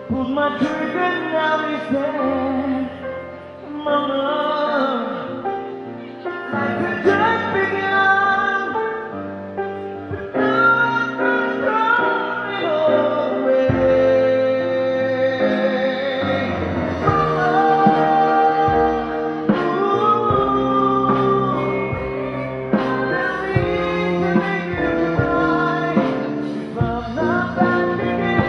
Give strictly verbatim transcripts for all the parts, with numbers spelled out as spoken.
Pulled my trigger, now he's dead. Mama, like a just begun, but now I'm throwing away. Mama, ooh, tell me to make you cry if I'm not back again.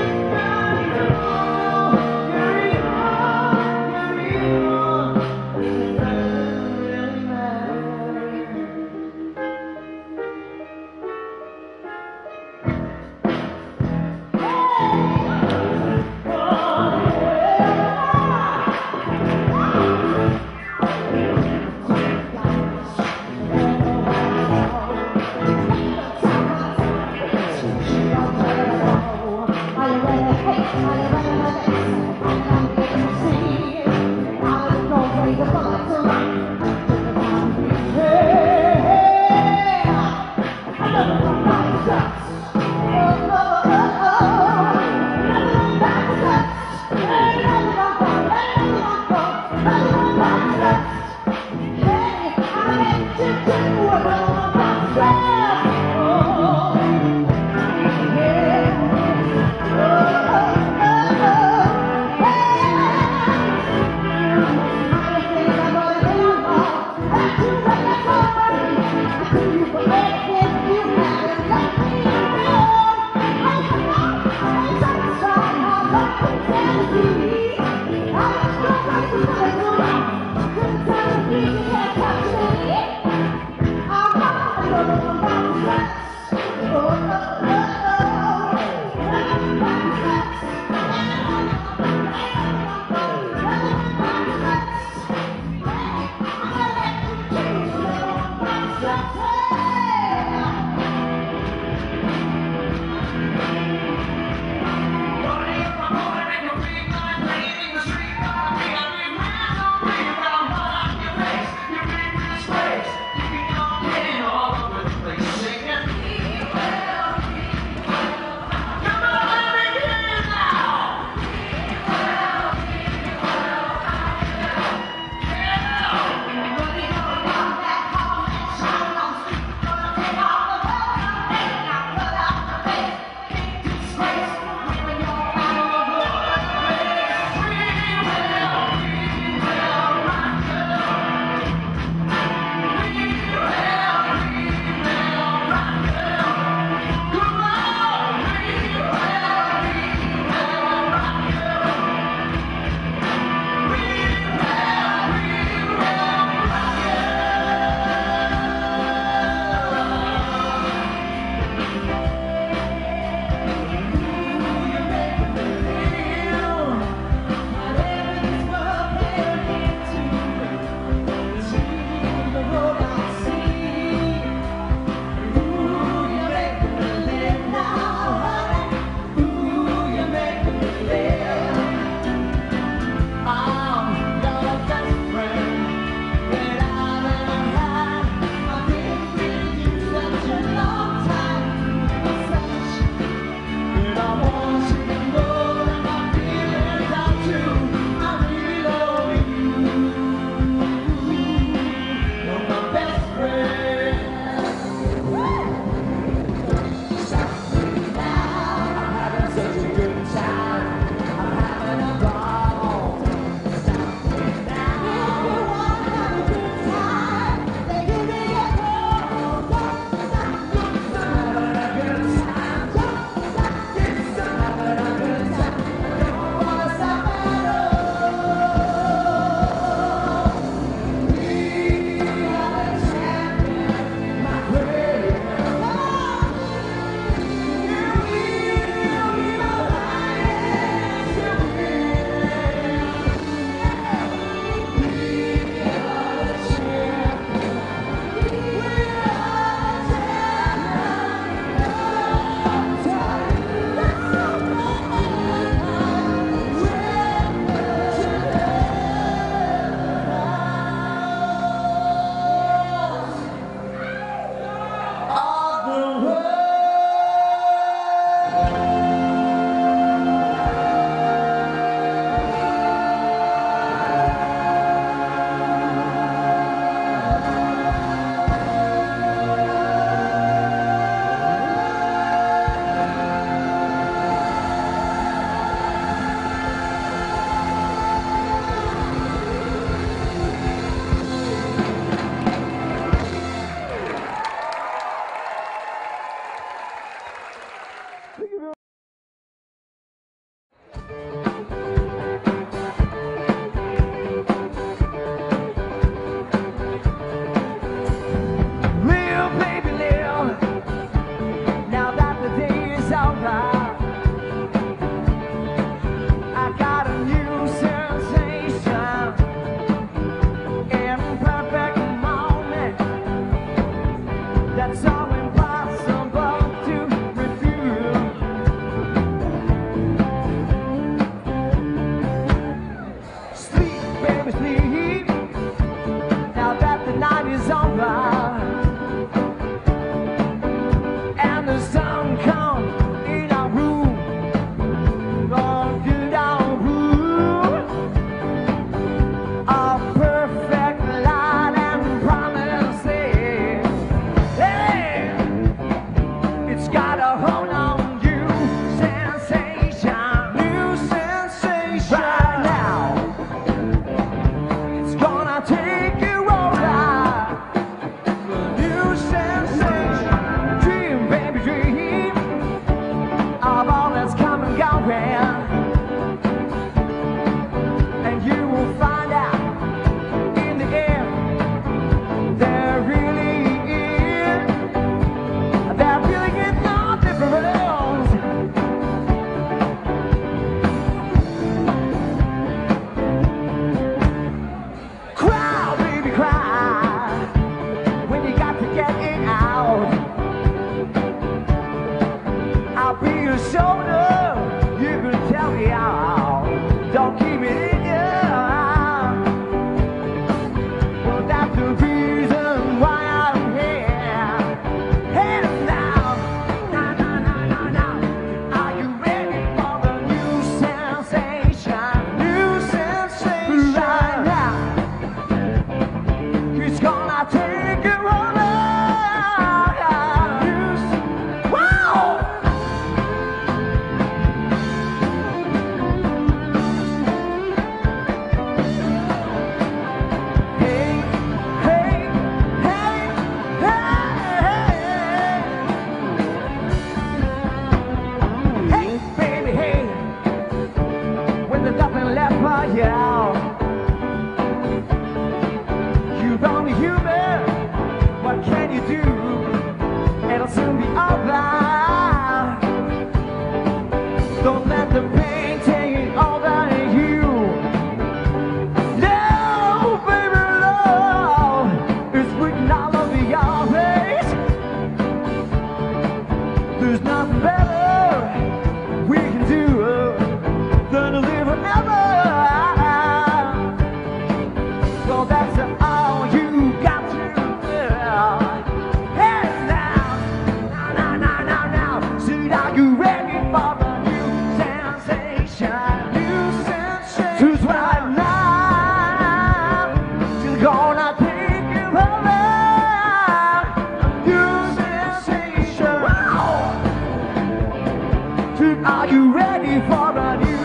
Carry on, carry on, it doesn't really matter. Don't keep it in you. Well, that's the reason why I'm here. Hey now, now, now, now, now, now. Are you ready for the new sensation? New sensation right now. It's gonna take you over. Wow! Hey, hey, hey, hey, hey, baby, hey. When there's nothing left for you, you're only human. What can you do? It'll soon be over. Don't let the pain take it over you. No, baby, love is written all over your face. There's nothing better we can do than to live forever. Well, that's all you got to do. Hey now, now, now, now, now. See, are you ready for the new sensation? New sensation. Who's right now? She's gonna take you over. New sensation. Wow. Are you ready for a new